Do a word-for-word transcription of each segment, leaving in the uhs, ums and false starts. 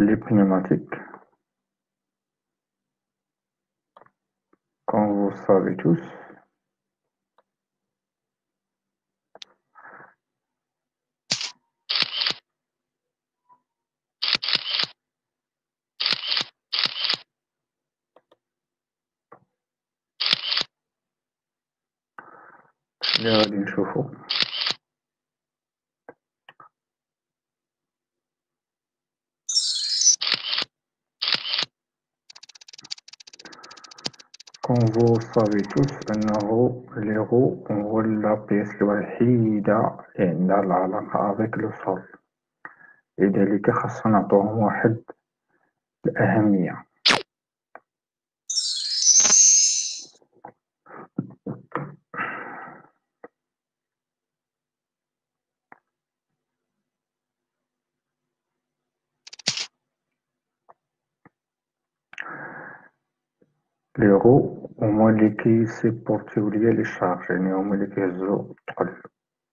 les pneumatiques, comme vous savez tous, اللي غادي نشوفو comme vous savez tous أنه لي رو هو لا بيس الوحيدة اللي عندها العلاقة avec le sol، لذلك خاصنا نعطوهم واحد الأهمية. لي رو هما اللي كيسيبورتيو ليا لي شارج، يعني هما اللي كيهزو الثقل،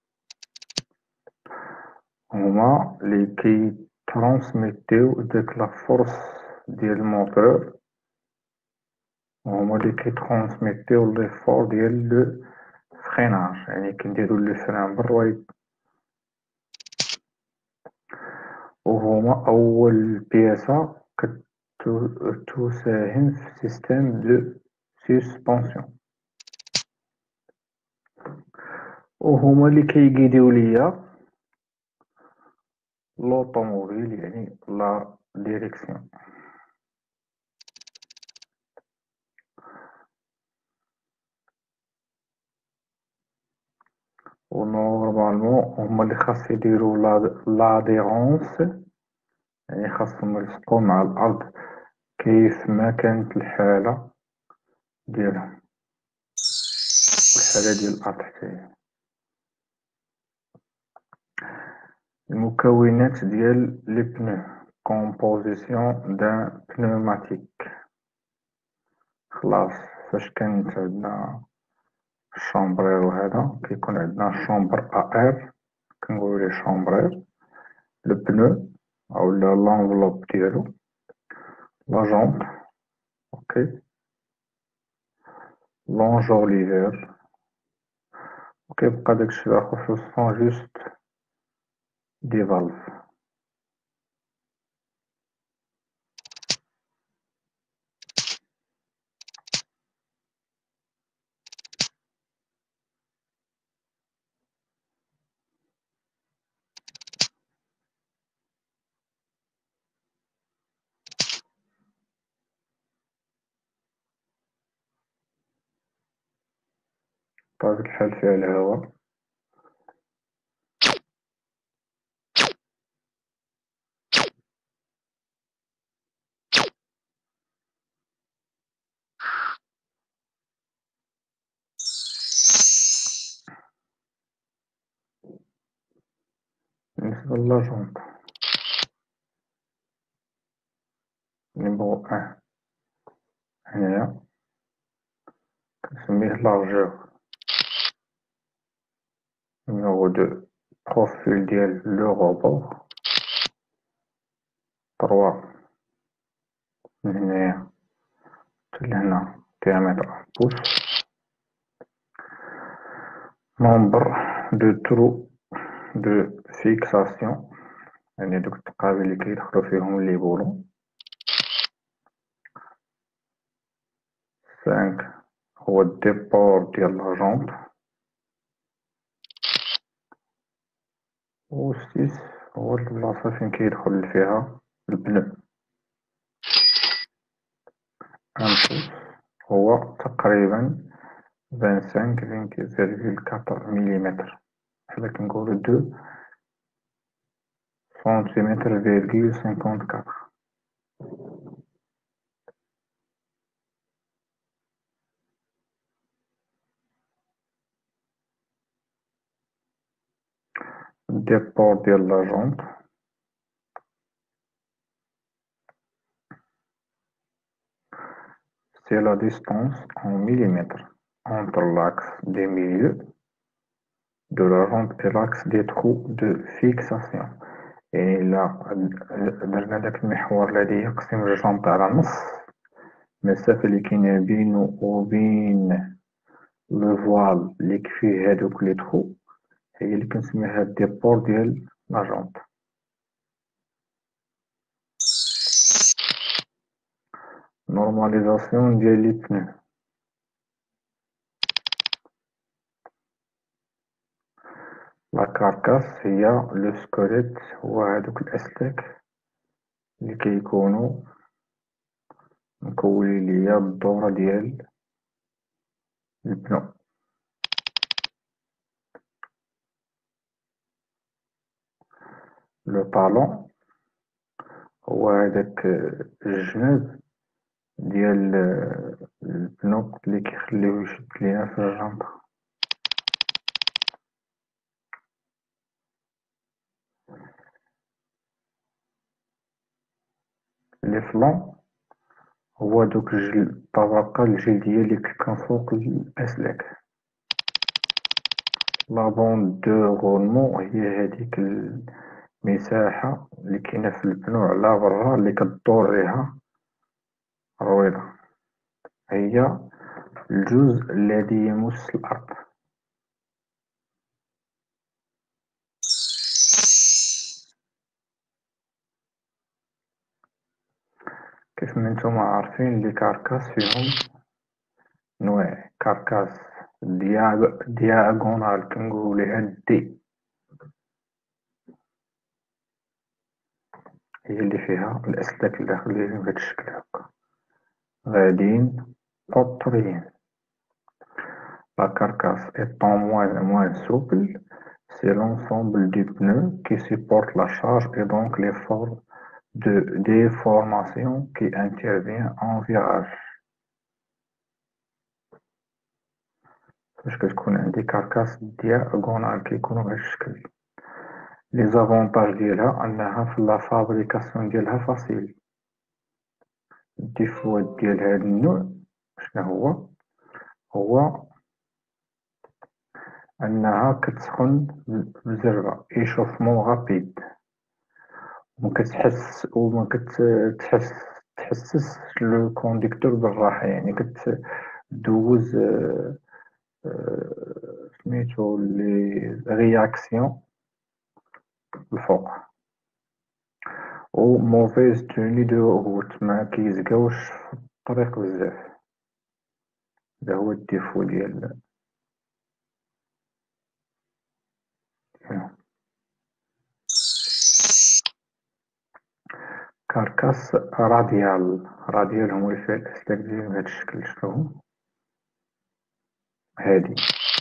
هما اللي كيترانسميتيو ديك لا فورس ديال الموتور، وهما اللي كيترانسميتيو ليفور ديال لو فريناج، يعني كنديرو لو فران بالرويد، وهما أول بياسة كتساهم في سيستيم دو سسبونسيون، وهما اللي كيقيديو ليا لوطوموبيل، يعني لا ديريكسيون. ونورمالمون هما اللي خاص يديرو لاديرونس، يعني خاصهم يلصقو مع الأرض كيف ما كانت الحالة ديالهم، الحالة ديال الأرض حتى المكونات ديال لي بنو، كومبوزيسيون دان بنوماتيك. خلاص فاش كانت عندنا الشامبرير وهذا كيكون عندنا شامبر ا كنقولو ليه شامبرير، لو بنو او لانفلوب ديالو، لا جونط، اوكي، لونجوليفير، وكيبقى داكشي الاخر في الوسط جوست دي فالف. بطبيعة الحال فيها الهواء، بالنسبة لاجونط نيميرو ان هنايا كنسميه لارجور، نيميرو دو بروفيل ديال لو روبور، تروا من هنايا حتى لهنا ديامتر بوس، نومبر دو ترو دو فيكساسيون، يعني دوك التقابل اللي كيدخلو فيهم لي بولون، خمسة هو الديبور ديال لاجونط، و ستة هو البلاصة فين كيدخل فيها البنو، ان بوس هو تقريبا خمسة وعشرين فاصلة أربعة مليمتر، حنا كنقولو دو سنتيمتر فيرغيل خمسة وخمسين. الديبور ديال لاجونط c'est la distance en millimètres entre l'axe des milieux de la jante et l'axe des trous de fixation. يعني إلا درنا داك المحور الذي يقسم الجنطة على نص، المسافة اللي كاينة بينو وبين لو فوال اللي فيه هادوك لي تخو هي اللي كنسميها الديبور ديال لا جونط. نورماليزاسيون ديال لي بنو، لا كاركاس هي لو سكوليت، هو هادوك الأسلاك اللي كيكونو مكونين ليا بالدورة ديال البنو. لو طالون هو هداك الجناب ديال البنو اللي كيخليوه يشد لينا في الجنطة. لي فلون هو دوك الطبقة الجلدية اللي كتكون فوق الأسلاك. لابون دو غولمون هي هاديك المساحة اللي كاينة في البنو على برا اللي كدور ليها الرويضة، هي الجزء الذي يمس الأرض. كيف ما نتوما عارفين لي كاركاس فيهم نوع، كاركاس دياغونال كنقولو ليها دي، هي اللي فيها الأسلاك الداخليين بهاد الشكل هكا غاديين أو طريين. La carcasse étant moins, moins souple, c'est l'ensemble du pneu qui supporte la charge et donc l'effort de déformation qui intervient en virage. فاش كتكون عندي كاركاس دياغونال كيكونو بهاد الشكل، لي زافونتاج ديالها انها في لا فابريكاسيون ديالها فاسيل. الديفوات ديال هاد النوع شنو هو؟ هو انها كتسخن بزربة، ايشوفمون غابيد، ومكتحس وما كتحس تحسس لو كونديكتور بالراحة، يعني كتدوز سميتو لي رياكسيون الفوق. و موفيز توني دو روت، ما كيزقاوش في الطريق بزاف، هذا هو الديفو ديال كاركاس راديال. راديال هو اللي فيه الأسلاك ديال بهاد الشكل. شنو هادي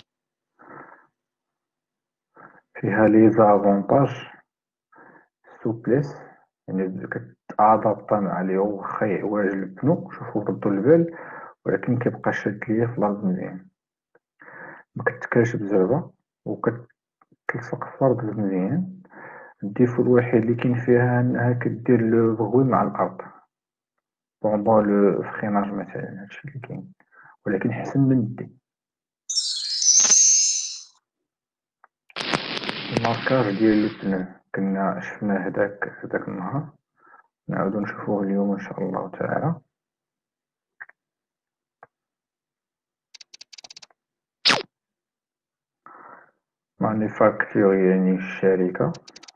فيها لي زافونتاج، سوبليس يعني كتادابطا مع لي واخا يعوج البنو، شوفو ردو البال، ولكن كيبقى شاد ليا في الأرض مزيان، مكتكاش بزربة وكتلصق في الأرض مزيان. الديفو الوحيد اللي كاين فيها انها كدير لو بغوي مع الأرض بوندون لو فريناج مثلا، هادشي اللي كاين، ولكن حسن من الدي. الماركاج ديال البنو كنا شفناه هداك هداك النهار، نعاودو نشوفوه اليوم ان شاء الله تعالى. مانيفاكتور يعني الشركة،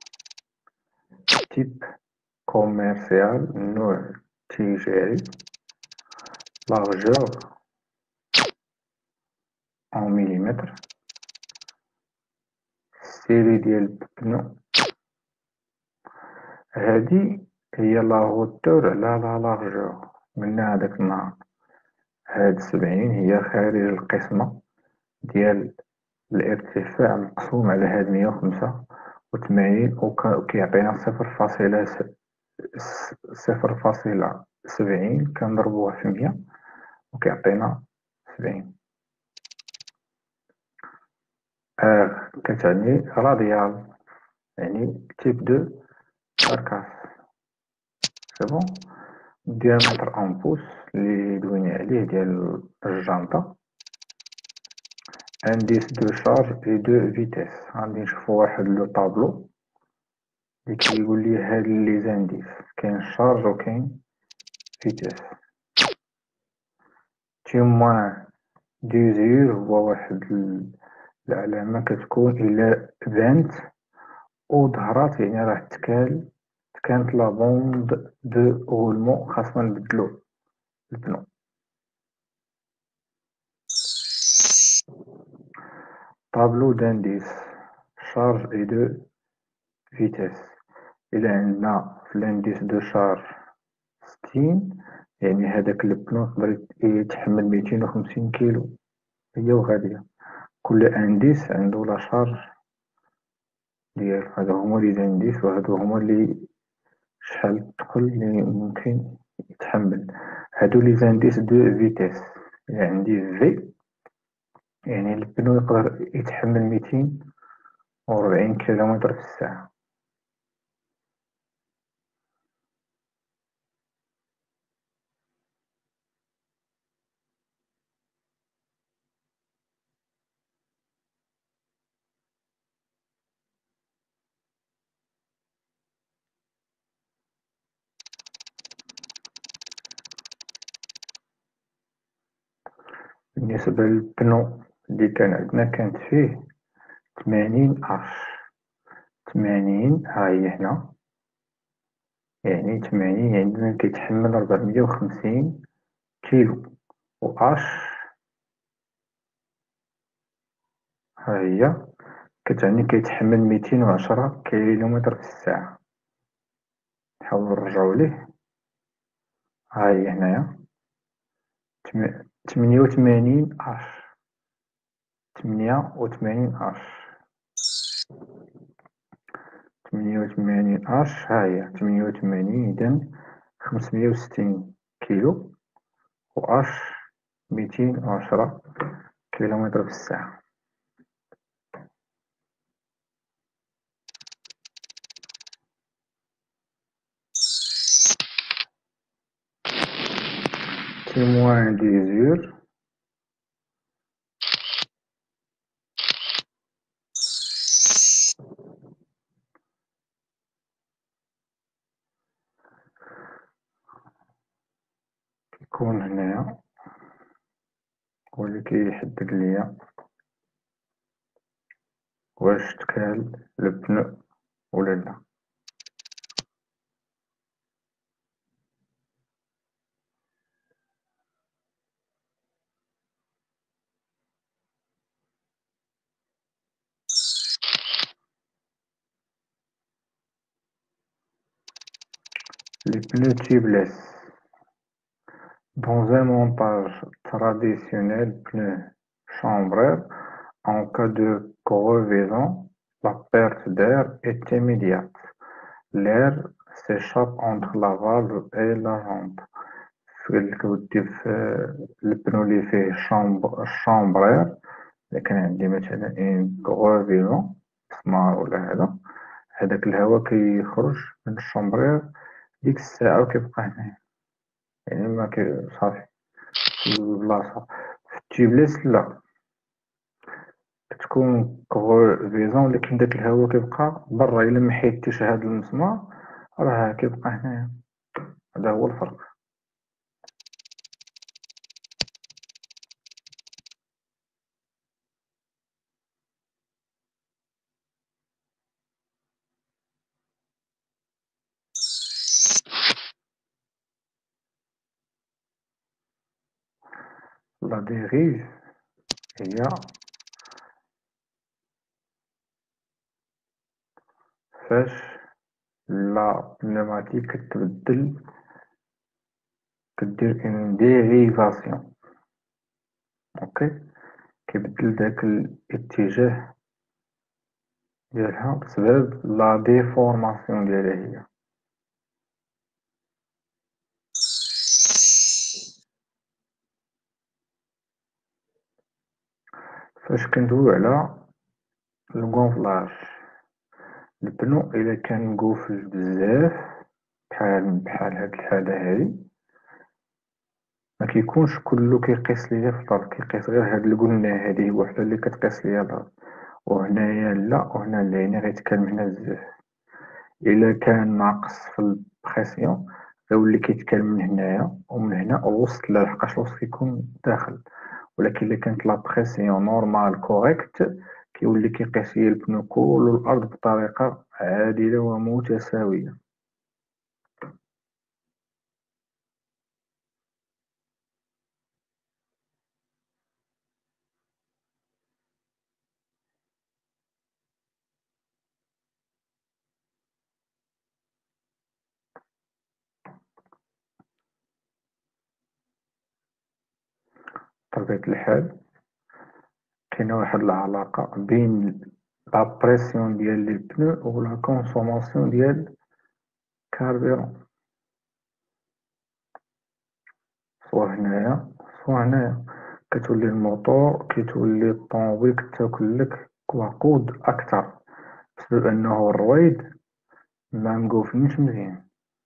تيب كوميرسيال نوع تجاري، لارجور ان مليمتر، السيري ديال البنو هادي هي لا هوتور على لا لارجور. قلنا هداك النهار هاد سبعين هي خارج القسمة ديال الارتفاع مقسوم على هاد مية وخمسة وثمانين، وكيعطينا صفر فاصلة صفر فاصلة سبعين كنضربوها في مية وكيعطينا سبعين. ار كتعني راديال يعني تيب دو كاركاس. سي بون. ديامتر ان بوس اللي دوينا عليه ديال الجانطة. انديس دو شارج اي دو فيتيس، غادي نشوفو واحد لو طابلو اللي كيقول لي هاد لي زانديس كاين شارج وكاين فيتاس. تيموان ديزير هو واحد العلامة كتكون إلا بانت أو ظهرات، يعني راه تكال تكانت لا بوند دو غولمون خاصنا نبدلو البنو. طابلو دانديس شارج اي دو فيتاس. إلا عندنا في الانديس دو شارج ستين، يعني هداك البنو يقدر يتحمل ميتين وخمسين كيلو هي وغادية. كل انديس عندو لا شارج ديالو. هادو هما لي زانديس وهادو هما لي شحال الثقل لي ممكن يتحمل. هادو لي زانديس دو فيتاس. إلا عندي في يعني البنو يقدر يتحمل ميتين وربعين كيلومتر في الساعة. بالنسبة للبنو اللي كان عندنا كانت فيه تمانين اش. تمانين ها هي هنا، يعني تمانين عندنا كيتحمل ربعمية وخمسين كيلو، و اش ها هي كتعني كيتحمل ميتين وعشرة كيلومتر في الساعة. نحاول نرجعو ليه. ها هي هنايا تمنية وتمانين اش. تمنية وتمانين اش. تمنية وتمانين اش ها هي تمنية وتمانين إذن خمسمية وستين كيلو، و اش ميتين وعشرة كيلومتر في الساعة. تيموان ديزور كيكون هنايا هو اللي كيحدد ليا واش تكال البناء ولا لا. Les pneus tubeless. Dans un montage traditionnel pneu chambreur, en cas de crevaison, la perte d'air est immédiate. L'air s'échappe entre la valve et la rampe. كودي في البنو اللي فيه شامبرير، إذا كان عندي مثلا ان كغوفيزون مسمار ولا هذا، هذاك الهواء كيخرج من الشامبرير ديك الساعة وكيبقى هنايا، يعني ما كي صافي في البلاصة. في التيبليس لا، كتكون كغوفيزون ولكن داك الهواء كيبقى برا. إلا محيدتيش هاد المسمار راه كيبقى هنايا. هذا هو الفرق. لا ديريف هي فاش لا بنوماتيك كتبدل، كدير اون ديريفاسيون. اوكي، كيبدل داك الاتجاه ديالها بسبب لا ديفورماسيون ديالها هي. فاش كندويو على الغونفلاج، البنو الا كان مقوفل بزاف بحال بحال هاد الحالة هادي، ما كيكونش كلو كيقيس ليا في الارض، كيقيس غير هاد القلنا هادي وحده اللي كتقيس ليا الارض، وهنايا لا، وهنا لا، يعني غيتكلم هنا بزاف. إلا كان ناقص في البريسيون غيولي كيتكال من هنايا ومن هنا الوسط، لا لحقاش الوسط يكون داخل. ولكن إلا كانت لا بريسيون نورمال كوريكت كيولي كيقيس ليا البنو كل الأرض بطريقة عادلة ومتساوية. بطبيعة الحال كاينة واحد العلاقة بين لا بريسيون ديال لي بنو و لا كونسوماسيون ديال الكاربيرون، سوا هنايا سوا هنايا. كتولي الموتور كتولي الطوموبيل كتاكلك وقود أكتر بسبب أنه الرويد ما مقوفينش مزيان.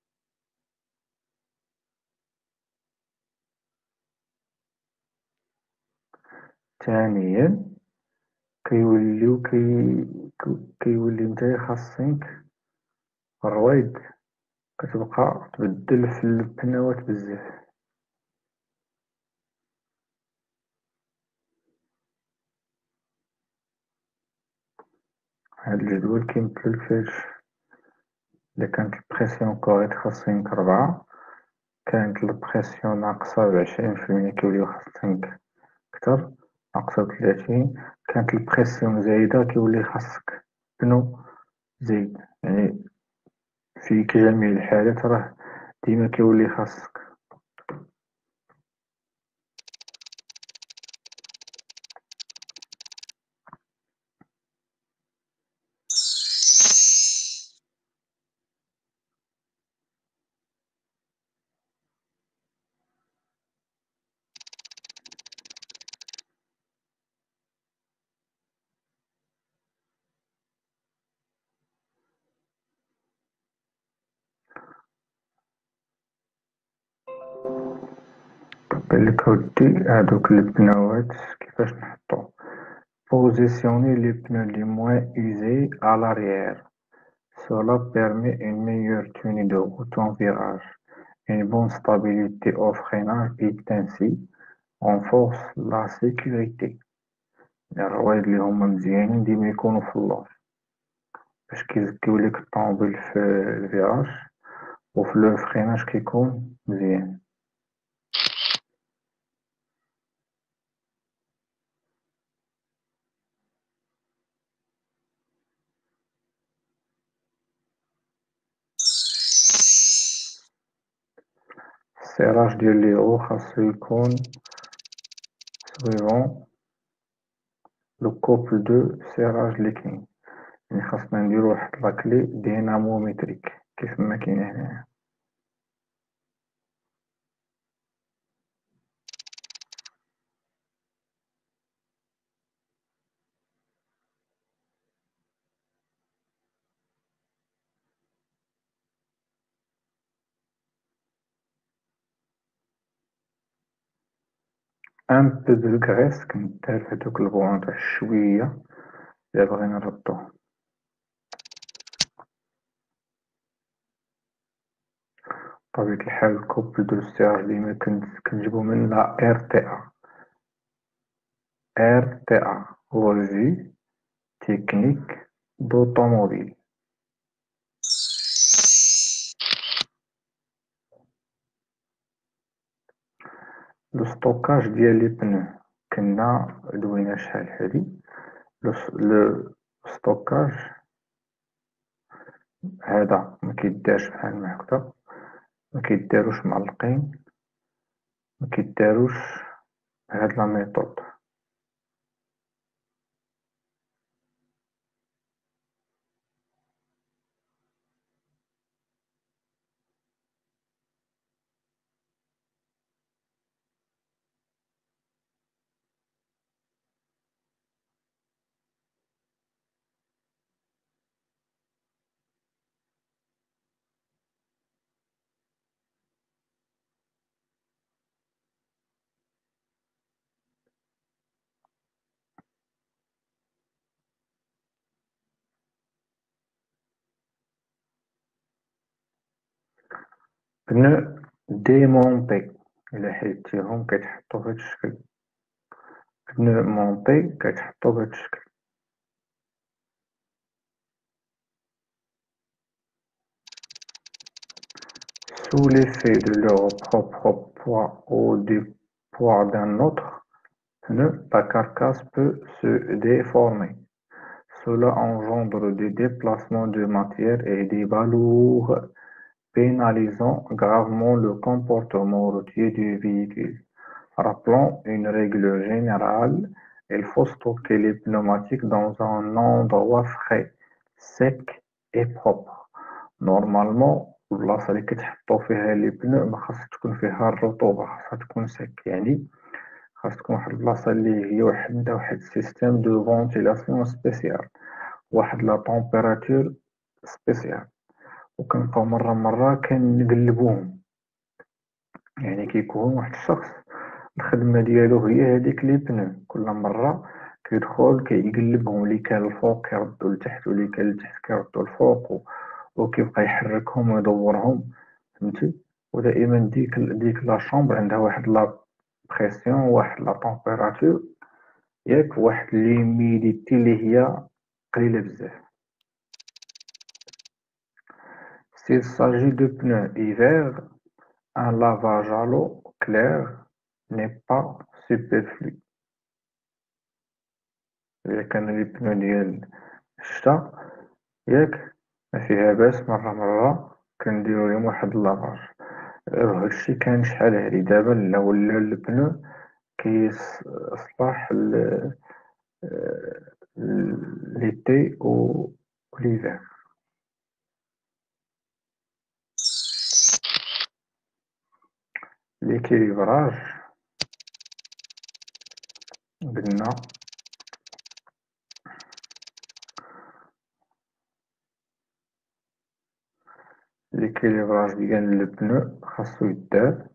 ثانيا كيوليو كي كيولي نتايا خاصك الرويد كتبقى تبدل في البنوات بزاف. هاد الجدول كيمثلك فاش إلا كانت البريسيون كوريكت خاصك ربعة، كانت البريسيون ناقصة بعشرين في المية كيوليو خاصك كتر، ناقصة بثلاثين. كانت البريسيون زايدة كيولي خاصك بنو زايد. يعني في جميع الحالات راه ديما كيولي خاصك. بالك ودي هادوك البنوات كيفاش نحطو. Positionnez les pneus les moins usés à l'arrière. Cela permet une meilleure tenue de route en virage, une bonne stabilité au freinage et ainsi renforce la sécurité. الرواد اللي هما مزيانين ديما يكونوا في اللور باش كيزكيو ليك الطوموبيل في الفيراج وفي لو فريناج كيكون مزيان. السيراج ديال لي رو خاصو يكون سويفون لو كوبل دو سيراج لي كاين. يعني خاصنا نديرو واحد لاكلي ديناموميتريك كيف ما كاين هنايا. ان بو دو غريس كندار في هادوك البوان تاع الشوية إلا بغينا نردوه. بطبيعة الحال الكوبل دو سيراج ديما كنجيبو من لا ار تي ا. ار تي ا رevue technique d'automobile. لو ستوكاج ديال لي بنو كنا دوينا شحال هادي. لو ستوكاج هذا مكيدارش بحال ما هكدا، مكيداروش معلقين، مكيداروش بهاد لا ميثود. بنو ديمونتي إلا حيدتيهم كيتحطو بهاد الشكل. بنو مونتي كيتحطو بهاد الشكل. Sous l'effet de leur propre poids ou du poids d'un autre pneu, la carcasse peut se déformer. Cela engendre des déplacements de matière et des balourds pénalisant gravement le comportement routier du véhicule. Rappelons une règle générale, il faut stocker les pneumatiques dans un endroit frais, sec et propre. Normalement البلاصة اللي كتحطو فيها لي بنو مخاصش تكون فيها الرطوبة، خاصها تكون سك، يعني خاص تكون واحد البلاصة اللي هي واحد عندها واحد سيستيم دو فونتيلاسيون سبيسيال، واحد لا طومبيراتور سبيسيال، وكنبقاو مرة مرة كنقلبوهم. يعني كيكون واحد الشخص الخدمة ديالو هي هاديك لي بنو، كل مرة كيدخل كيقلبهم، اللي كان الفوق كيردو لتحت واللي كان لتحت كيردو الفوق، وكيبقى يحركهم ويدورهم، فهمتي. ودائما ديك ديك لا شومبر عندها واحد لا بريسيون، واحد لا طومبيراتور، ياك واحد ليميديتي اللي هي قليلة بزاف. S'il s'agit de pneus hiver, un lavage à l'eau claire n'est pas superflu. إذا كان لي بنو ديال الشتا ياك ما فيها باس، مرة مرة كنديرو ليهم واحد لافاج. هادشي كان شحال هادي، دابا لا ولا البنو كيصلح ليتي و ليفير. ليكيليبراج قلنا ليكيليبراج ديال البنو خاصو يدار.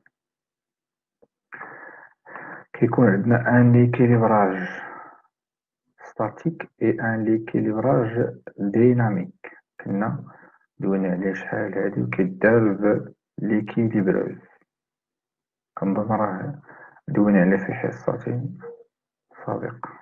كيكون عندنا ان ليكيليبراج ستاتيك اي ان ليكيليبراج ديناميك، كنا دوينا عليه شحال هادي، وكيدار بليكيليبروز، كنظن راه دوينا عليه في حصة سابقة.